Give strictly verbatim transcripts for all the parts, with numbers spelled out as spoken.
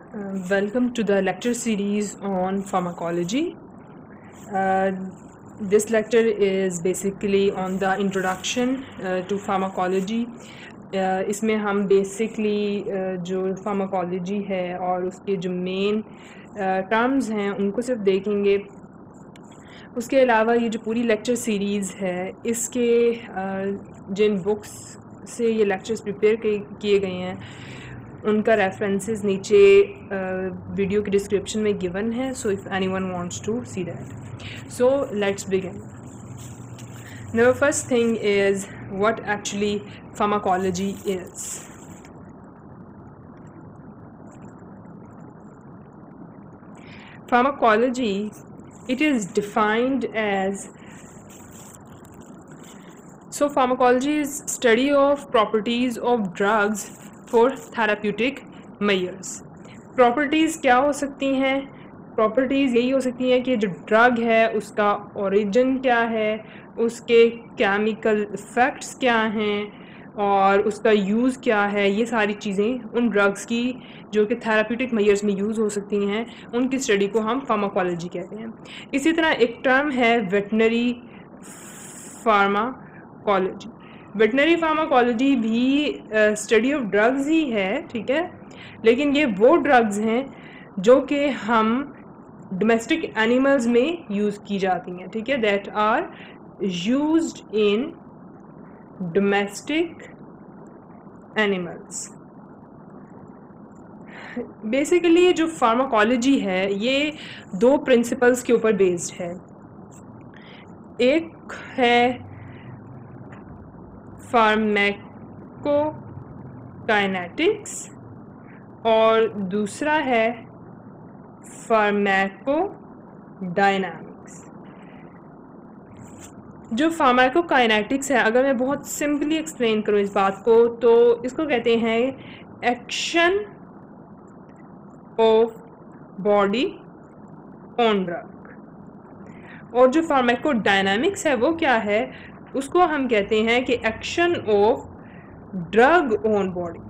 Uh, welcome to the lecture series on pharmacology. Uh, this lecture is basically on the introduction uh, to pharmacology. Uh, इसमें हम basically uh, जो pharmacology है और उसके जो main uh, terms हैं उनको सिर्फ देखेंगे. उसके अलावा ये जो पूरी lecture series है इसके uh, जिन books से ये lectures prepare किए गए हैं उनका रेफरेंसेस नीचे वीडियो की डिस्क्रिप्शन में गिवन है. So if anyone wants to see that. So let's begin. Now first thing is what actually pharmacology is. Pharmacology, it is defined as, so pharmacology is study of properties of drugs for therapeutic measures. Properties क्या हो सकती हैं? Properties यही हो सकती हैं कि जो ड्रग है उसका ओरिजिन क्या है, उसके केमिकल इफ़ेक्ट्स क्या हैं और उसका यूज़ क्या है. ये सारी चीज़ें उन ड्रग्स की जो कि थेराप्यूटिक मेजर्स में यूज़ हो सकती हैं उनकी स्टडी को हम फार्माकोलॉजी कहते हैं. इसी तरह एक टर्म है वेटनरी फार्माकोलॉजी. वेटनरी फार्माकोलॉजी भी स्टडी ऑफ ड्रग्स ही है, ठीक है, लेकिन ये वो ड्रग्स हैं जो कि हम डोमेस्टिक एनिमल्स में यूज़ की जाती हैं, ठीक है, that are used in domestic animals. Basically जो फार्माकोलॉजी है ये दो प्रिंसिपल्स के ऊपर बेस्ड है. एक है फार्माकोकाइनेटिक्स और दूसरा है फार्माकोडायनामिक्स. जो फार्माकोकाइनेटिक्स है, अगर मैं बहुत सिंपली एक्सप्लेन करूँ इस बात को, तो इसको कहते हैं action of body on drug. और जो फार्माकोडायनामिक्स है वो क्या है, उसको हम कहते हैं कि action of drug on body.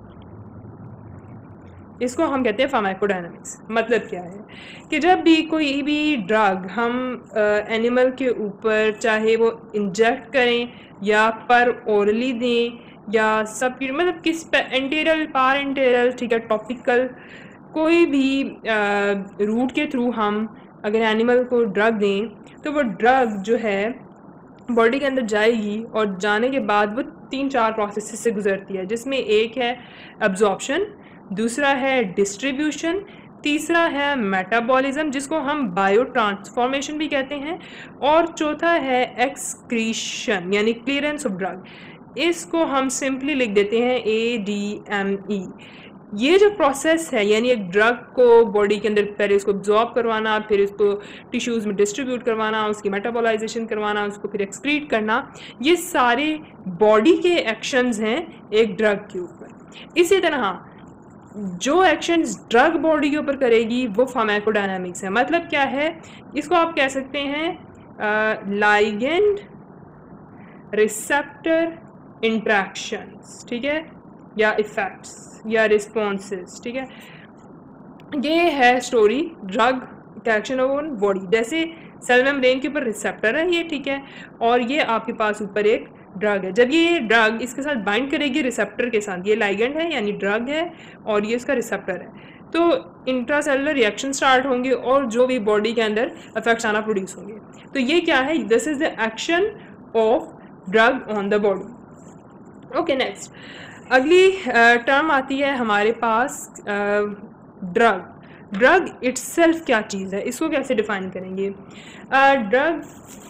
इसको हम कहते हैं फार्माकोडायनामिक्स. मतलब क्या है कि जब भी कोई भी ड्रग हम एनिमल के ऊपर, चाहे वो इंजेक्ट करें या पर ओरली दें या सब, मतलब किस एंटेरल पार एंटेरल, ठीक है, टॉपिकल, कोई भी रूट के थ्रू हम अगर एनिमल को ड्रग दें तो वो ड्रग जो है बॉडी के अंदर जाएगी और जाने के बाद वो तीन चार प्रोसेस से गुजरती है, जिसमें एक है एब्जॉर्प्शन, दूसरा है डिस्ट्रीब्यूशन, तीसरा है मेटाबॉलिज्म जिसको हम बायो ट्रांसफॉर्मेशन भी कहते हैं, और चौथा है एक्सक्रीशन यानी क्लियरेंस ऑफ ड्रग. इसको हम सिंपली लिख देते हैं ए डी एम ई. ये जो प्रोसेस है यानी एक ड्रग को बॉडी के अंदर पहले उसको एब्जॉर्ब करवाना, फिर उसको टिश्यूज़ में डिस्ट्रीब्यूट करवाना, उसकी मेटाबॉलाइजेशन करवाना, उसको फिर एक्सक्रीट करना, ये सारे बॉडी के एक्शंस हैं एक ड्रग के ऊपर. इसी तरह जो एक्शंस ड्रग बॉडी के ऊपर करेगी वो फार्माकोडायनामिक्स है. मतलब क्या है, इसको आप कह सकते हैं लाइगेंड रिसेप्टर इंट्रैक्शंस, ठीक है, या इफेक्ट्स या रिस्पॉन्सेस, ठीक है. ये है स्टोरी ड्रग का एक्शन ऑन बॉडी. जैसे सेल मेम्ब्रेन के ऊपर रिसेप्टर है ये, ठीक है, और ये आपके पास ऊपर एक ड्रग है. जब ये ड्रग इसके साथ बाइंड करेगी रिसेप्टर के साथ, ये लाइगेंड है यानी ड्रग है और ये इसका रिसेप्टर है, तो इंट्रासेलुलर रिएक्शन स्टार्ट होंगे और जो भी बॉडी के अंदर इफेक्ट्स आना प्रोड्यूस होंगे. तो ये क्या है, this is the action of drug on the body. Okay, next अगली टर्म uh, आती है हमारे पास ड्रग. ड्रग इट्सेल्फ क्या चीज़ है, इसको कैसे डिफाइन करेंगे? Drug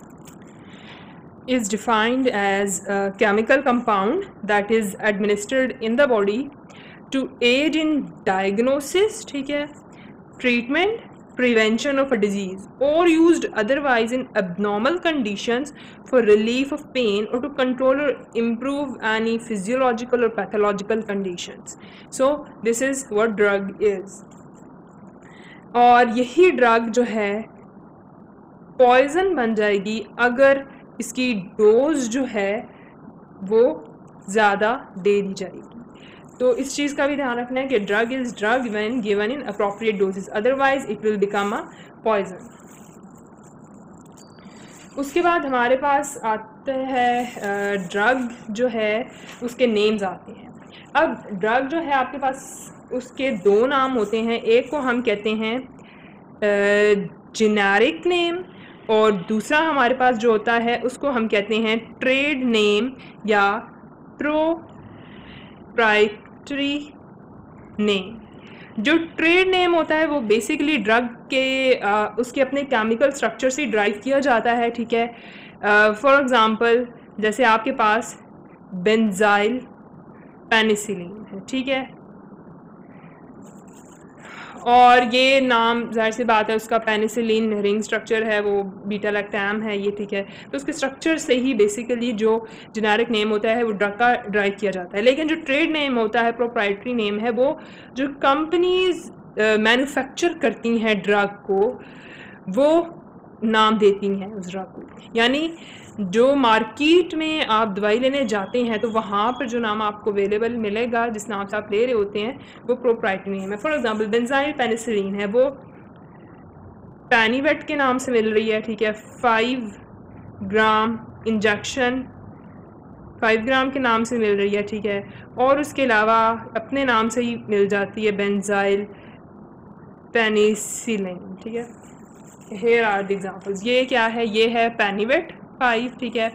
is defined as a chemical compound that is administered in the body to aid in diagnosis, ठीक है, treatment, prevention of a disease, or used otherwise in abnormal conditions for relief of pain or to control or improve any physiological or pathological conditions. So this is what drug is. और यही drug जो है poison बन जाएगी अगर इसकी dose जो है वो ज़्यादा दे दी जाएगी. तो इस चीज़ का भी ध्यान रखना है कि drug is drug when given in appropriate doses, otherwise it will become a poison. उसके बाद हमारे पास आते हैं ड्रग जो है उसके नेम्स आते हैं। अब ड्रग जो है आपके पास उसके दो नाम होते हैं, एक को हम कहते हैं जेनेरिक नेम और दूसरा हमारे पास जो होता है उसको हम कहते हैं ट्रेड नेम या प्रोप्राइटरी नेम। जो ट्रेड नेम होता है वो बेसिकली ड्रग के आ, उसके अपने केमिकल स्ट्रक्चर से ड्राइव किया जाता है, ठीक है। फॉर एग्ज़ाम्पल जैसे आपके पास बेंजाइल पेनिसिलिन है, ठीक है, और ये नाम जाहिर सी बात है उसका पेनिसिलिन रिंग स्ट्रक्चर है, वो बीटा लैक्टम है ये, ठीक है। तो उसके स्ट्रक्चर से ही बेसिकली जो जेनेरिक नेम होता है वो ड्रग का ड्राइव किया जाता है। लेकिन जो ट्रेड नेम होता है, प्रोप्राइटरी नेम है, वो जो कंपनीज मैन्युफैक्चर करती हैं ड्रग को वो नाम देती हैं उस ड्रग को। यानी जो मार्केट में आप दवाई लेने जाते हैं तो वहाँ पर जो नाम आपको अवेलेबल मिलेगा, जिस नाम से आप ले रहे होते हैं, वो प्रोप्राइटरी नेम है। फॉर एग्जांपल बेंजाइल पेनिसिलिन है, वो पैनीवेट के नाम से मिल रही है, ठीक है, five gram injection five gram के नाम से मिल रही है, ठीक है। और उसके अलावा अपने नाम से ही मिल जाती है बेंजाइल पेनिसिलिन, ठीक है। Here are the examples. ये क्या है, ये है पैनीवेट फाइव, ठीक है।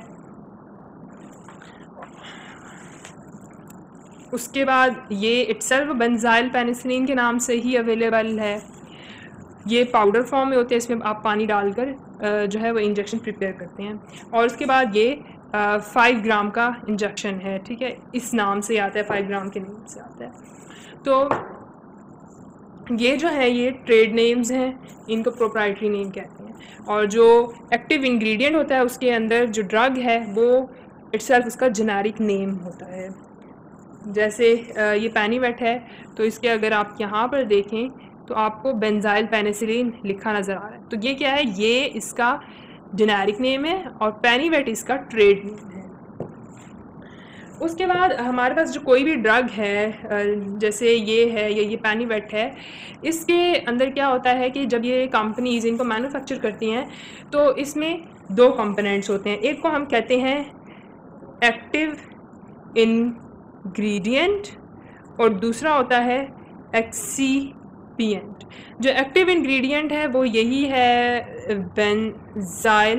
उसके बाद ये इटसेल्फ बेंजाइल पेनिसिलिन के नाम से ही अवेलेबल है। ये पाउडर फॉर्म में होते हैं, इसमें आप पानी डालकर जो है वो इंजेक्शन प्रिपेयर करते हैं। और उसके बाद ये फाइव ग्राम का इंजेक्शन है, ठीक है, इस नाम से आता है, फाइव ग्राम के नाम से आता है। तो ये जो है ये ट्रेड नेम्स हैं, इनको प्रोप्राइटरी नेम कहते हैं। और जो एक्टिव इंग्रेडिएंट होता है उसके अंदर जो ड्रग है वो इटसेल्फ उसका जेनेरिक नेम होता है। जैसे ये पैनीवेट है तो इसके अगर आप यहाँ पर देखें तो आपको बेंजाइल पेनिसिलिन लिखा नज़र आ रहा है, तो ये क्या है, ये इसका जेनेरिक नेम है और पैनीवेट इसका ट्रेड नेम है। उसके बाद हमारे पास जो कोई भी ड्रग है, जैसे ये है, ये ये पैनीवेट है, इसके अंदर क्या होता है कि जब ये कंपनीज इनको मैन्युफैक्चर करती हैं तो इसमें दो कंपोनेंट्स होते हैं। एक को हम कहते हैं एक्टिव इंग्रेडिएंट और दूसरा होता है एक्सीपिएंट। जो एक्टिव इंग्रेडिएंट है वो यही है बेंजाइल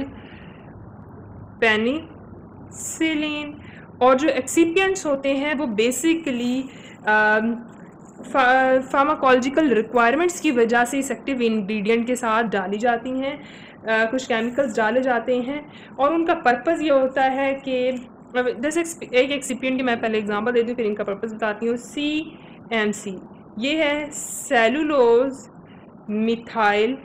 पेनिसिलिन, और जो एक्सीपिएंट्स होते हैं वो बेसिकली फार्माकोलॉजिकल रिक्वायरमेंट्स की वजह से इस एक्टिव इंग्रेडिएंट के साथ डाली जाती हैं, uh, कुछ केमिकल्स डाले जाते हैं और उनका पर्पस ये होता है कि जैसे एक एक्सीपिएंट की मैं पहले एग्जांपल दे दूँ फिर इनका पर्पस बताती हूँ। सी एम सी ये है सेलुलोज मिथाइल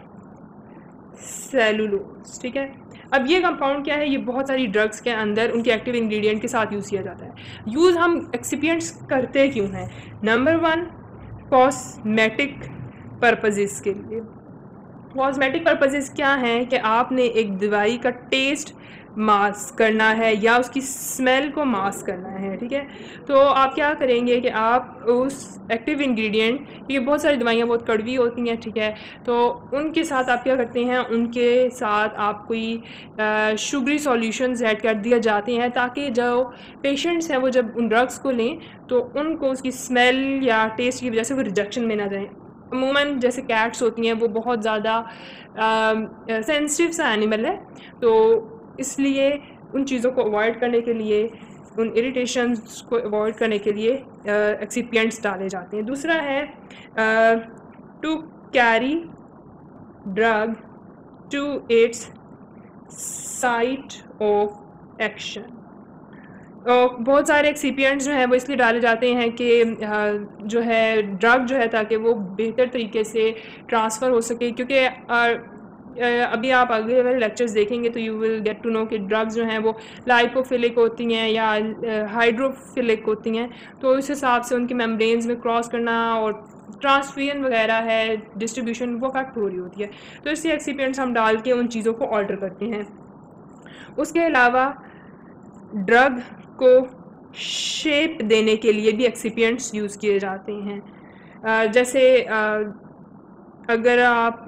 सेलुलोज, ठीक है। अब ये कंपाउंड क्या है, ये बहुत सारी ड्रग्स के अंदर उनके एक्टिव इंग्रेडिएंट के साथ यूज़ किया जाता है। यूज़ हम एक्सिपिएंट्स करते क्यों हैं? नंबर वन, कॉस्मेटिक पर्पसेस के लिए। कॉस्मेटिक पर्पसेस क्या हैं कि आपने एक दवाई का टेस्ट मास्क करना है या उसकी स्मेल को मास्क करना है, ठीक है। तो आप क्या करेंगे कि आप उस एक्टिव इंग्रेडिएंट, क्योंकि बहुत सारी दवाइयाँ बहुत कड़वी होती हैं, ठीक है, तो उनके साथ आप क्या करते हैं, उनके साथ आप कोई शुगरी सॉल्यूशंस ऐड कर दिया जाते हैं ताकि जो पेशेंट्स हैं वो जब उन ड्रग्स को लें तो उनको उसकी स्मेल या टेस्ट की वजह से वो रिजेक्शन में ना जाएँ। अमूमन जैसे कैट्स होती हैं वो बहुत ज़्यादा सेंसिटिव सा एनिमल है, तो इसलिए उन चीज़ों को अवॉइड करने के लिए, उन इरिटेशंस को अवॉइड करने के लिए एक्सिपिएंट्स डाले जाते हैं। दूसरा है to carry drug to its site of action. और बहुत सारे एक्सिपिएंट्स जो हैं वो इसलिए डाले जाते हैं कि जो है ड्रग जो है ताकि वो बेहतर तरीके से ट्रांसफ़र हो सके, क्योंकि अभी आप अगले वाले लेक्चर्स देखेंगे तो you will get to know कि ड्रग्स जो हैं वो लाइपोफिलिक होती हैं या हाइड्रोफिलिक होती हैं, तो इस हिसाब से उनकी मेम्ब्रेन्स में क्रॉस करना और ट्रांसफ्यूजन वगैरह है, डिस्ट्रीब्यूशन वो अफेक्ट हो रही होती है, तो इससे एक्सिपिएंट्स हम डाल के उन चीज़ों को ऑल्टर करते हैं। उसके अलावा ड्रग को शेप देने के लिए भी एक्सिपिएंट्स यूज़ किए जाते हैं। uh, जैसे uh, अगर आप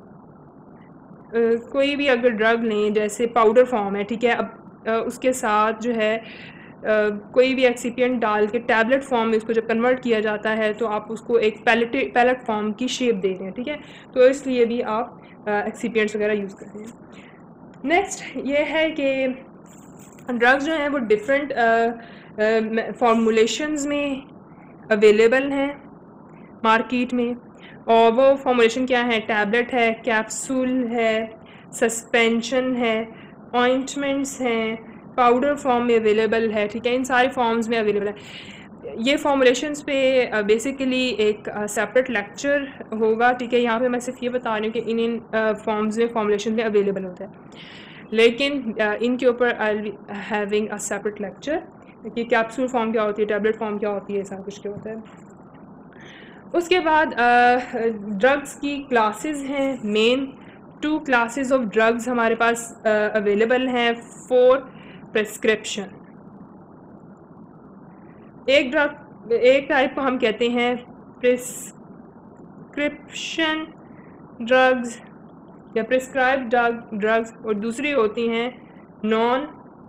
uh, कोई भी अगर ड्रग लें, जैसे पाउडर फॉर्म है, ठीक है, अब uh, उसके साथ जो है Uh, कोई भी एक्सिपिएंट डाल के टैबलेट फॉर्म में उसको जब कन्वर्ट किया जाता है तो आप उसको एक पैलेट पैलेट फॉर्म की शेप दे रहे हैं, ठीक है, तो इसलिए भी आप एक्सिपिएंट्स uh, वगैरह यूज़ कर रहे हैं। नेक्स्ट ये है कि ड्रग्स जो हैं वो डिफरेंट फॉर्मूलेशंस में अवेलेबल हैं मार्केट में, और वो फॉर्मूलेशन क्या है? टैबलेट है, कैप्सूल है, सस्पेंशन है, ऑइंटमेंट्स हैं, पाउडर फॉर्म में अवेलेबल है, ठीक है, इन सारे फॉर्म्स में अवेलेबल है। ये फॉर्मुलेशंस पे बेसिकली uh, एक सेपरेट uh, लेक्चर होगा, ठीक है, यहाँ पे मैं सिर्फ ये बता रही हूँ कि इन इन फॉर्म्स में फॉर्मुलेशन में अवेलेबल होता है, लेकिन uh, इनके ऊपर I will be having a separate lecture कि कैप्सूल फॉर्म क्या होती है, टैबलेट फॉर्म क्या होती है, सारा कुछ क्या होता है। उसके बाद ड्रग्स uh, की क्लासेस हैं, main two classes of drugs हमारे पास अवेलेबल uh, हैं फॉर प्रिस्क्रिप्शन। एक ड्रग एक टाइप को हम कहते हैं प्रिस्क्रिप्शन ड्रग्स या प्रिस्क्राइब ड्रग्स, और दूसरी होती हैं नॉन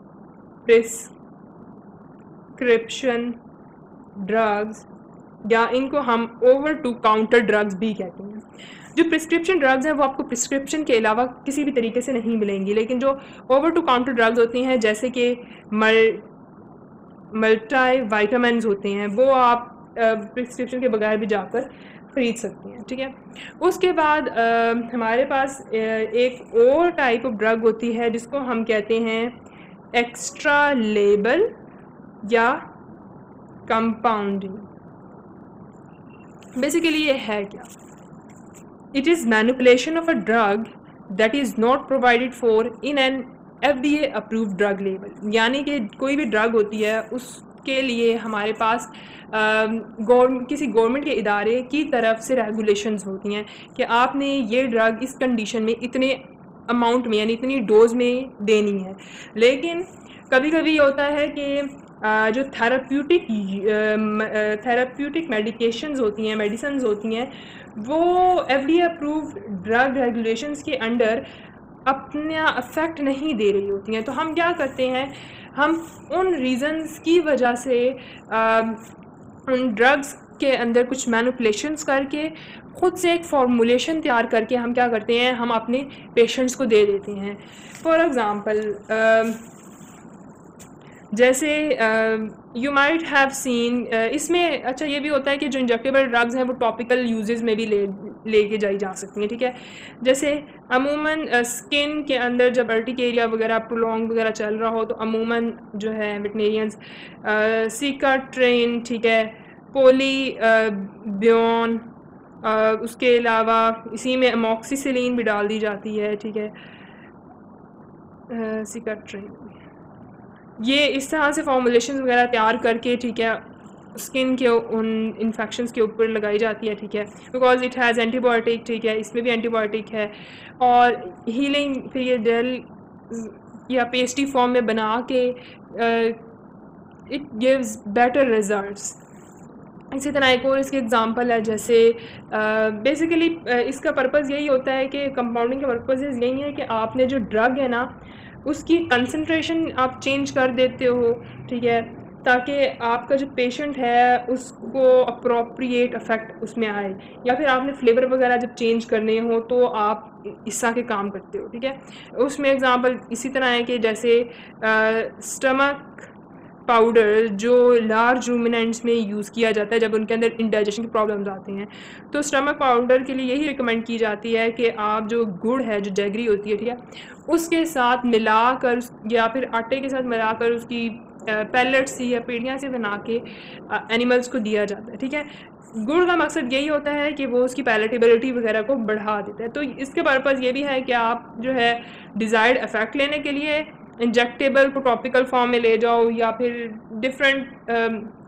प्रिस्क्रिप्शन ड्रग्स, या इनको हम ओवर टू काउंटर ड्रग्स भी कहते हैं। जो प्रिस्क्रिप्शन ड्रग्स हैं वो आपको प्रिस्क्रिप्शन के अलावा किसी भी तरीके से नहीं मिलेंगी, लेकिन जो ओवर टू काउंटर ड्रग्स होती हैं जैसे कि मल मल्टी वाइटामिन्स होते हैं, वो आप प्रिस्क्रिप्शन के बगैर भी जाकर ख़रीद सकती हैं, ठीक है। उसके बाद आ, हमारे पास आ, एक और टाइप ऑफ ड्रग होती है जिसको हम कहते हैं एक्स्ट्रा लेबल या कंपाउंडिंग। बेसिकली ये है क्या? It is manipulation of a drug that is not provided for in an F D A approved drug label। यानी कि कोई भी ड्रग होती है उसके लिए हमारे पास गवर्नमेंट किसी गवर्नमेंट के इदारे की तरफ से रेगुलेशंस होती हैं कि आपने ये ड्रग इस कंडीशन में इतने अमाउंट में यानी इतनी डोज में देनी है। लेकिन कभी कभी होता है कि जो थेराप्यूटिक थेराप्यूटिक मेडिकेशंस होती हैं, मेडिसिन्स होती हैं, वो एफडीए अप्रूव्ड ड्रग रेगुलेशंस के अंडर अपना अफेक्ट नहीं दे रही होती हैं। तो हम क्या करते हैं, हम उन रीज़न्स की वजह से आ, उन ड्रग्स के अंदर कुछ मैनिपुलेशंस करके ख़ुद से एक फॉर्मूलेशन तैयार करके हम क्या करते हैं, हम अपने पेशेंट्स को दे देते हैं। फॉर एग्ज़ाम्पल जैसे यू माइट हैव सीन, इसमें अच्छा ये भी होता है कि जो इंजेक्टेबल ड्रग्स हैं वो टॉपिकल यूजेस में भी ले लेके जाई जा सकती हैं, ठीक है। जैसे अमूमन स्किन के अंदर जब अर्टिकेरिया वगैरह प्रोलॉन्ग वगैरह चल रहा हो तो अमूमन जो है वेटनेरियंस सिकाट्रेन, ठीक है, पोली ब्योन, उसके अलावा इसी में अमोक्सिसिलिन भी डाल दी जाती है, ठीक है, सिकाट्रेन, ये इस तरह से फॉर्मुलेशन वगैरह तैयार करके, ठीक है, स्किन के उन इन्फेक्शंस के ऊपर लगाई जाती है, ठीक है, बिकॉज इट हैज़ एंटीबायोटिक, ठीक है, इसमें भी एंटीबायोटिक है, और हीलिंग फिर ये जेल या पेस्टी फॉर्म में बना के इट गिव्स बेटर रिजल्ट्स। इसी तरह एक और इसकी एग्जांपल है, जैसे बेसिकली uh, uh, इसका पर्पज़ यही होता है कि कंपाउंडिंग का पर्पज़ यही है कि आपने जो ड्रग है ना उसकी कंसंट्रेशन आप चेंज कर देते हो, ठीक है, ताकि आपका जो पेशेंट है उसको अप्रोप्रिएट इफ़ेक्ट उसमें आए, या फिर आपने फ्लेवर वगैरह जब चेंज करने हो तो आप इस तरह के काम करते हो, ठीक है। उसमें एग्जांपल इसी तरह है कि जैसे स्टमक पाउडर जो लार्ज रूमिनेंट्स में यूज़ किया जाता है जब उनके अंदर इंडाइजेशन की प्रॉब्लम्स आती हैं, तो स्टमक पाउडर के लिए यही रिकमेंड की जाती है कि आप जो गुड़ है, जो जैगरी होती है, ठीक है, उसके साथ मिलाकर या फिर आटे के साथ मिलाकर उसकी पैलेट्स या पेड़ियाँ से बना के एनिमल्स को दिया जाता है, ठीक है। गुड़ का मकसद यही होता है कि वो उसकी पैलेटेबिलिटी वगैरह को बढ़ा देता है। तो इसके पर्पज़ ये भी है कि आप जो है डिज़ायर्ड इफ़ेक्ट लेने के लिए इंजेक्टेबल को टॉपिकल फॉर्म में ले जाओ या फिर डिफरेंट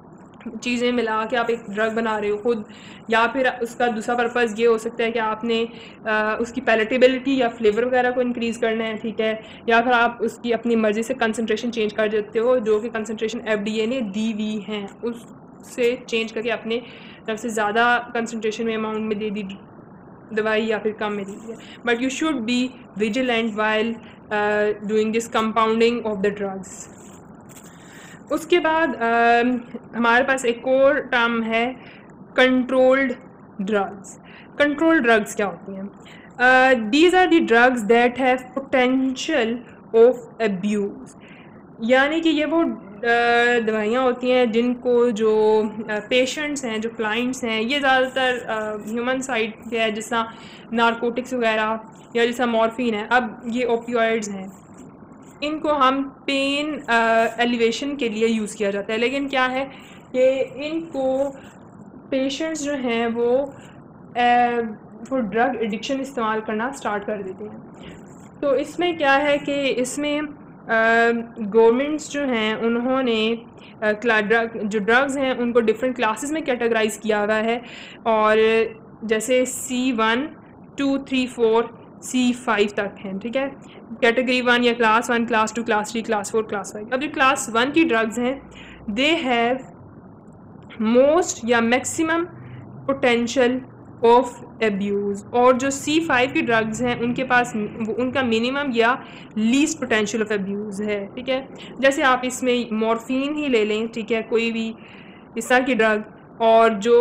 चीज़ें मिला के आप एक ड्रग बना रहे हो खुद, या फिर उसका दूसरा पर्पज़ ये हो सकता है कि आपने आ, उसकी पैलेटेबिलिटी या फ्लेवर वगैरह को इंक्रीज़ करना है, ठीक है, या फिर आप उसकी अपनी मर्ज़ी से कंसंट्रेशन चेंज कर देते हो, जो कि कंसंट्रेशन एफडीए ने दी हुई हैं उससे चेंज करके अपने तरफ से ज़्यादा कंसंट्रेशन में अमाउंट में दे दी दवाई या फिर कम में दीजिए। But you should be vigilant while doing this compounding of the drugs. उसके बाद uh, हमारे पास एक और टर्म है कंट्रोल्ड ड्रग्स। कंट्रोल्ड ड्रग्स क्या होती हैं? These are the drugs that have potential of abuse, यानी कि ये वो दवाइयाँ होती हैं जिनको जो पेशेंट्स हैं, जो क्लाइंट्स हैं, ये ज़्यादातर ह्यूमन साइड पे है, जैसा नारकोटिक्स वगैरह या जैसा मॉर्फिन है। अब ये ओपियोइड्स हैं, इनको हम पेन एलिवेशन के लिए यूज़ किया जाता है, लेकिन क्या है कि इनको पेशेंट्स जो हैं वो वो ड्रग एडिक्शन इस्तेमाल करना स्टार्ट कर देते हैं। तो इसमें क्या है कि इसमें गवर्नमेंट्स uh, जो हैं उन्होंने ड्रग uh, जो ड्रग्स हैं उनको डिफरेंट क्लासेस में कैटेगराइज किया हुआ है, और जैसे C one two three four C five तक हैं, ठीक है, कैटेगरी वन या class one, class two, class three, class four, class five. अब जो क्लास वन की ड्रग्स हैं दे हैव मोस्ट या मैक्सिमम पोटेंशियल ऑफ एब्यूज़, और जो सी फाइव की ड्रग्स हैं उनके पास उनका मिनिमम या लीस्ट पोटेंशियल ऑफ एब्यूज़ है, ठीक है। जैसे आप इसमें मॉर्फिन ही ले लें, ठीक है, कोई भी इस तरह की ड्रग, और जो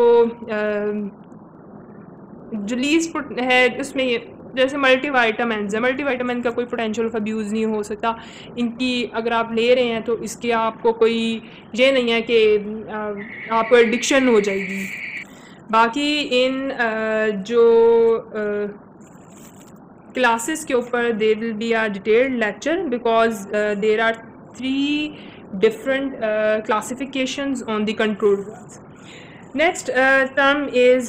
जो लीस्ट है उसमें जैसे मल्टीवाइटामिन है, मल्टीवाइटामिन का कोई पोटेंशियल ऑफ अब्यूज़ नहीं हो सकता। इनकी अगर आप ले रहे हैं तो इसके आपको कोई ये नहीं है कि आपको एडिक्शन हो जाएगी। बाकी इन जो क्लासेस के ऊपर there will be a detailed lecture, because there are three different classifications on the controlled drugs. Next term is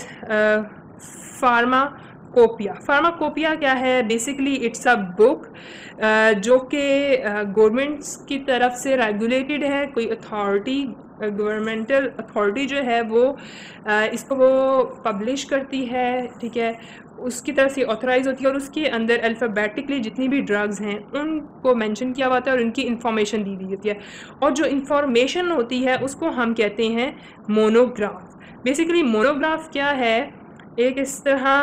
pharmacopoeia. Pharmacopoeia क्या है? बेसिकली इट्स अ बुक जो कि गवर्नमेंट्स की तरफ से रेगुलेटेड है, कोई अथॉरिटी, गवर्नमेंटल अथॉरिटी जो है वो uh, इसको वो पब्लिश करती है, ठीक है, उसकी तरफ से ऑथराइज होती है, और उसके अंदर अल्फ़ाबेटिकली जितनी भी ड्रग्स हैं उनको मेंशन किया हुआ होता है और उनकी इंफॉर्मेशन दी हुई होती है, और जो इंफॉर्मेशन होती है उसको हम कहते हैं मोनोग्राफ। बेसिकली मोनोग्राफ क्या है? एक इस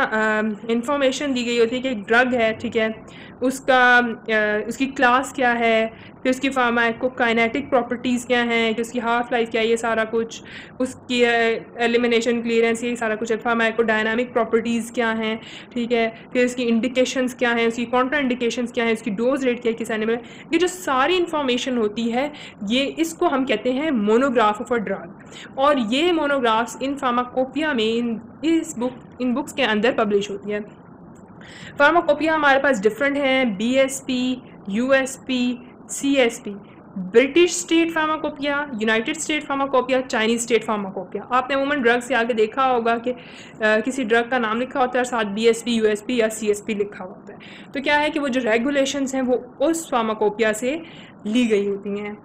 तरह इंफॉर्मेशन दी गई होती है कि एक ड्रग है, ठीक है, उसका आ, उसकी क्लास क्या है, फिर उसकी फार्माकोकाइनेटिक प्रॉपर्टीज़ क्या हैं, कि उसकी हाफ लाइफ क्या है, ये सारा कुछ, उसकी एलिमिनेशन क्लियरेंस, ये सारा कुछ, फार्माकोडायनामिक प्रॉपर्टीज़ क्या हैं, ठीक है, फिर उसकी इंडिकेशंस क्या हैं, उसकी कॉन्ट्रा इंडिकेशंस क्या हैं, उसकी डोज रेट क्या है किस एनिमल, ये जो सारी इंफॉर्मेशन होती है ये इसको हम कहते हैं मोनोग्राफ ऑफ अ ड्रग। और ये मोनोग्राफ्स इन फार्माकोपिया में इन इस बुक इन बुक्स के अंदर पब्लिश होती है। फार्माकोपिया हमारे पास डिफरेंट हैं, B S P, U S P, C S P, British state pharmacopoeia, United state pharmacopoeia, Chinese state pharmacopoeia. आपने अमूमन ड्रग से आगे देखा होगा कि आ, किसी ड्रग का नाम लिखा होता है, साथ B S P, U S P या सी एस पी लिखा होता है। तो क्या है कि वो जो रेगुलेशंस हैं वो उस फार्माकोपिया से ली गई होती हैं।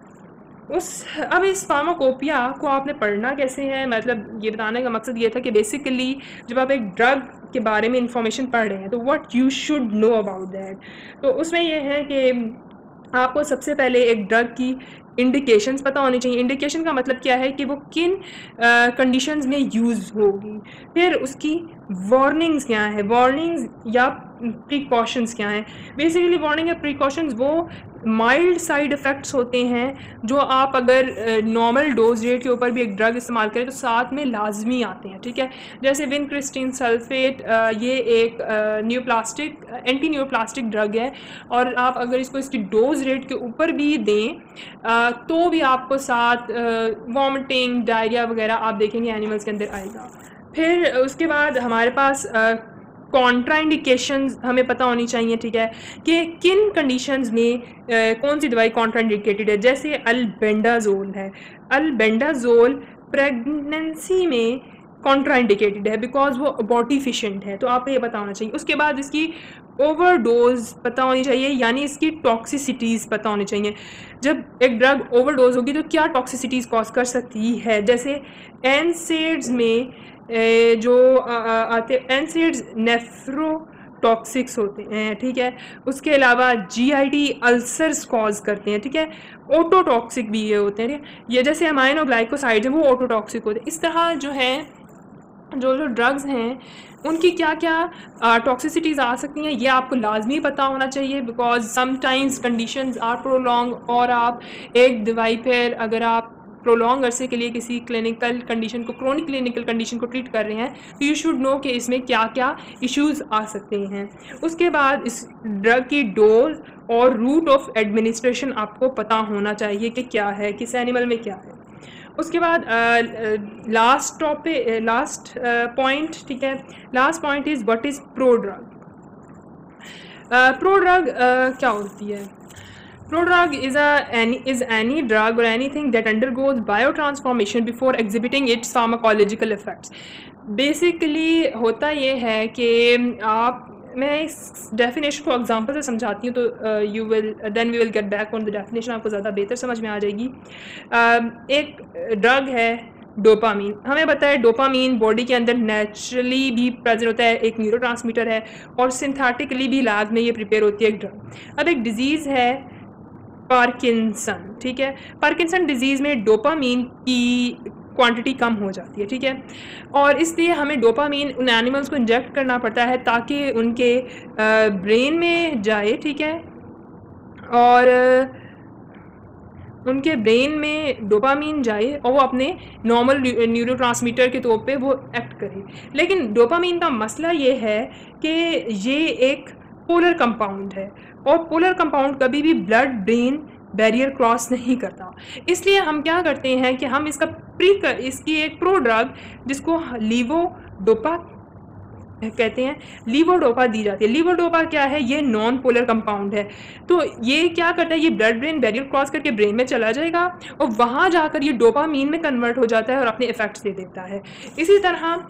उस अब इस फार्माकोपिया को आपने पढ़ना कैसे है, मतलब ये बताने का मकसद ये था कि बेसिकली जब आप एक ड्रग के बारे में इंफॉर्मेशन पढ़ रहे हैं तो what you should know about that. तो उसमें यह है कि आपको सबसे पहले एक ड्रग की इंडिकेशंस पता होनी चाहिए। इंडिकेशन का मतलब क्या है कि वो किन कंडीशंस में यूज़ होगी, फिर उसकी वार्निंग्स क्या है, वार्निंग्स या प्रिकॉशंस क्या हैं। बेसिकली वार्निंग या प्रिकॉशंस वो माइल्ड साइड इफ़ेक्ट्स होते हैं जो आप अगर नॉर्मल डोज रेट के ऊपर भी एक ड्रग इस्तेमाल करें तो साथ में लाजमी आते हैं, ठीक है। जैसे विनक्रिस्टीन सल्फेट, ये एक न्यूप्लास्टिक एंटी न्यूप्लास्टिक ड्रग है, और आप अगर इसको इसकी डोज रेट के ऊपर भी दें आ, तो भी आपको साथ वॉमिटिंग, डायरिया वगैरह आप देखेंगे एनिमल्स के अंदर आएगा। फिर उसके बाद हमारे पास आ, कॉन्ट्राइंडिकेशंस हमें पता होनी चाहिए, ठीक है, कि किन कंडीशंस में आ, कौन सी दवाई कॉन्ट्राइंडिकेटेड है। जैसे अल्बेंडाजोल है, अल्बेंडाजोल प्रेगनेंसी में कॉन्ट्राइंडिकेटेड है बिकॉज वो अबॉर्टिफिशिएंट है, तो आपको ये पता होना चाहिए। उसके बाद इसकी ओवरडोज पता होनी चाहिए, यानी इसकी टॉक्सिसिटीज़ पता होनी चाहिए। जब एक ड्रग ओवरडोज होगी तो क्या टॉक्सिसिटीज़ कॉज कर सकती है, जैसे एनसेड्स में ए, जो आ, आ, आते एनसेड्स नेफ्रोटॉक्सिक्स होते हैं, ठीक है। उसके अलावा जीआईटी अल्सर्स कॉज करते हैं, ठीक है। ऑटोटॉक्सिक भी ये होते हैं, ठीक है। ये जैसे अमाइनो ग्लाइकोसाइड है वो ऑटोटॉक्सिक होते हैं। इस तरह जो है जो जो ड्रग्स हैं उनकी क्या क्या टॉक्सिसिटीज़ आ सकती हैं, ये आपको लाजमी पता होना चाहिए, because sometimes conditions are prolong, और आप एक दवाई पर अगर आप प्रोलॉन्ग अरसे के लिए किसी क्लिनिकल कंडीशन को, क्रोनिक क्लिनिकल कंडीशन को ट्रीट कर रहे हैं, तो यू शुड नो कि इसमें क्या क्या इश्यूज़ आ सकते हैं। उसके बाद इस ड्रग की डोज और रूट ऑफ एडमिनिस्ट्रेशन आपको पता होना चाहिए कि क्या है, किस एनिमल में क्या है। उसके बाद लास्ट टॉपिक लास्ट पॉइंट, ठीक है, last point is what is pro drug. Pro drug क्या होती है? Prodrug is a any is any drug or anything that undergoes biotransformation before exhibiting its pharmacological effects. Basically होता ये है कि आप, मैं इस डेफिनेशन को एग्जांपल से समझाती हूँ तो you will then we will get back on the definition, आपको ज़्यादा बेहतर समझ में आ जाएगी। uh, एक ड्रग है डोपामीन। हमें पता है डोपामीन बॉडी के अंदर नेचुरली भी प्रेजेंट होता है, एक न्यूरोट्रांसमीटर है, और सिंथेटिकली भी लैब में ये प्रिपेयर होती है एक ड्रग। अब एक डिजीज़ है पार्किंसन, ठीक है। पार्किंसन डिजीज़ में डोपामीन की क्वांटिटी कम हो जाती है, ठीक है, और इसलिए हमें डोपामीन उन एनिमल्स को इंजेक्ट करना पड़ता है ताकि उनके ब्रेन में जाए, ठीक है, और उनके ब्रेन में डोपामीन जाए और वो अपने नॉर्मल न्यूरोट्रांसमीटर के तौर पे वो एक्ट करे। लेकिन डोपामीन का मसला ये है कि ये एक पोलर कंपाउंड है, और पोलर कंपाउंड कभी भी ब्लड ब्रेन बैरियर क्रॉस नहीं करता। इसलिए हम क्या करते हैं कि हम इसका प्री कर इसकी एक प्रो ड्रग जिसको लीवोडोपा कहते हैं, लीवोडोपा दी जाती है। लीवोडोपा क्या है? ये नॉन पोलर कंपाउंड है। तो ये क्या करता है, ये ब्लड ब्रेन बैरियर क्रॉस करके ब्रेन में चला जाएगा और वहाँ जाकर ये डोपामीन में कन्वर्ट हो जाता है और अपने इफ़ेक्ट्स दे देता है। इसी तरह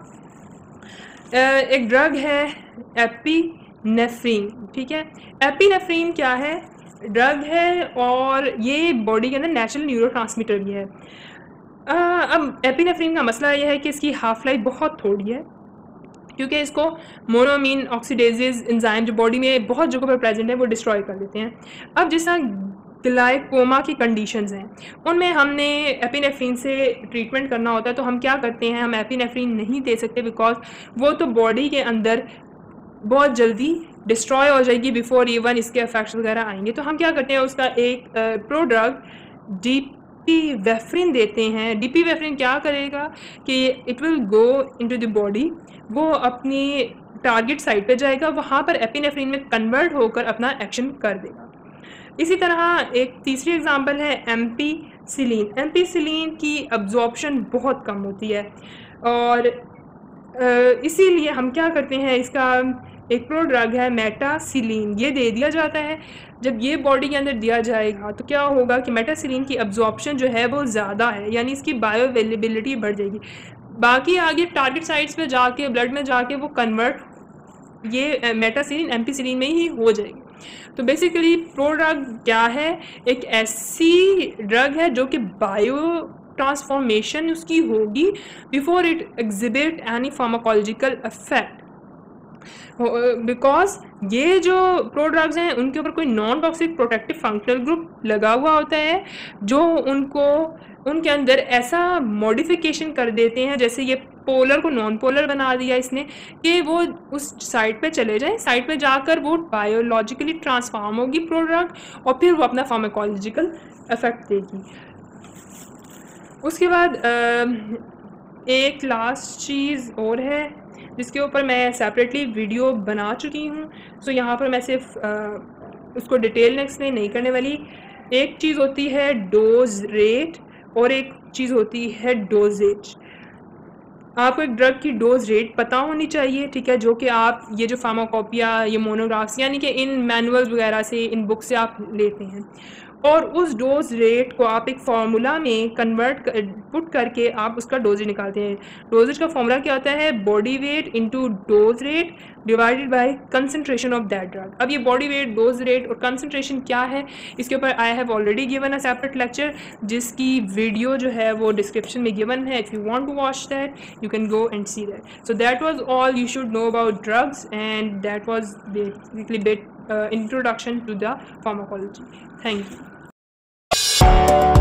एक ड्रग है एपिनेफ्रीन, ठीक है। एपिनेफ्रीन क्या है? ड्रग है और ये बॉडी के अंदर नेचुरल न्यूरोट्रांसमीटर भी है। आ, अब एपिनेफ्रीन का मसला यह है कि इसकी हाफ लाइफ बहुत थोड़ी है, क्योंकि इसको मोनोमीन ऑक्सीडेजेज एंजाइम जो बॉडी में बहुत जगह पर प्रेजेंट है वो डिस्ट्रॉय कर देते हैं। अब जिस तरह ग्लाइकोमा की कंडीशंस हैं उनमें हमने एपिनेफ्रीन से ट्रीटमेंट करना होता है, तो हम क्या करते हैं, हम एपिनेफ्रीन नहीं दे सकते बिकॉज वो तो बॉडी के अंदर बहुत जल्दी डिस्ट्रॉय हो जाएगी बिफोर इवन इसके इफेक्ट्स वगैरह आएंगे। तो हम क्या करते हैं, उसका एक प्रो ड्रग डीपीवेफ्रिन देते हैं। डीपीवेफ्रिन क्या करेगा कि it will go into the body, वो अपनी टारगेट साइट पे जाएगा, वहाँ पर एपिनेफ्रिन में कन्वर्ट होकर अपना एक्शन कर देगा। इसी तरह एक तीसरी एग्जांपल है एम्पीसिलिन। एम्पीसिलिन की अब्जॉर्प्शन बहुत कम होती है और इसीलिए हम क्या करते हैं, इसका एक प्रो ड्रग है मेटासिलिन, ये दे दिया जाता है। जब ये बॉडी के अंदर दिया जाएगा तो क्या होगा कि मेटासिलिन की अब्जॉर्प्शन जो है वो ज़्यादा है, यानी इसकी बायो अवेलेबिलिटी बढ़ जाएगी। बाकी आगे टारगेट साइट्स पे जाके ब्लड में जाके वो कन्वर्ट ये मेटासिलिन एम्पीसिलिन में ही हो जाएगी। तो बेसिकली प्रो ड्रग क्या है, एक ऐसी ड्रग है जो कि बायो ट्रांसफॉर्मेशन उसकी होगी before it exhibit any pharmacological effect, because ये जो प्रो ड्रग्स हैं उनके ऊपर कोई non toxic protective functional group लगा हुआ होता है जो उनको उनके अंदर ऐसा मॉडिफिकेशन कर देते हैं, जैसे ये पोलर को नॉन पोलर बना दिया इसने, कि वो उस साइट पे चले जाएं, साइट पे जाकर वो बायोलॉजिकली ट्रांसफॉर्म होगी प्रो ड्रग और फिर वो अपना फार्माकोलॉजिकल इफेक्ट देगी। उसके बाद एक लास्ट चीज़ और है जिसके ऊपर मैं सेपरेटली वीडियो बना चुकी हूँ, सो यहाँ पर मैं सिर्फ उसको डिटेल में एक्सप्लेन नहीं करने वाली। एक चीज़ होती है डोज रेट और एक चीज़ होती है डोजेज। आपको एक ड्रग की डोज रेट पता होनी चाहिए, ठीक है, जो कि आप ये जो फार्माकोपिया, ये मोनोग्राफ्स यानी कि इन मैनुअल्स वगैरह से, इन बुक से आप लेते हैं। और उस डोज रेट को आप एक फार्मूला में कन्वर्ट कर, पुट करके आप उसका डोजेज निकालते हैं। डोजेज का फार्मूला क्या होता है? Body weight into dose rate divided by concentration of that drug. अब ये बॉडी वेट, डोज रेट और कंसंट्रेशन क्या है, इसके ऊपर I have already given a separate lecture, जिसकी वीडियो जो है वो डिस्क्रिप्शन में गिवन है। If you want to watch that you can go and see that. So that was all you should know about drugs, and that was basically bit introduction to the pharmacology. Thank you.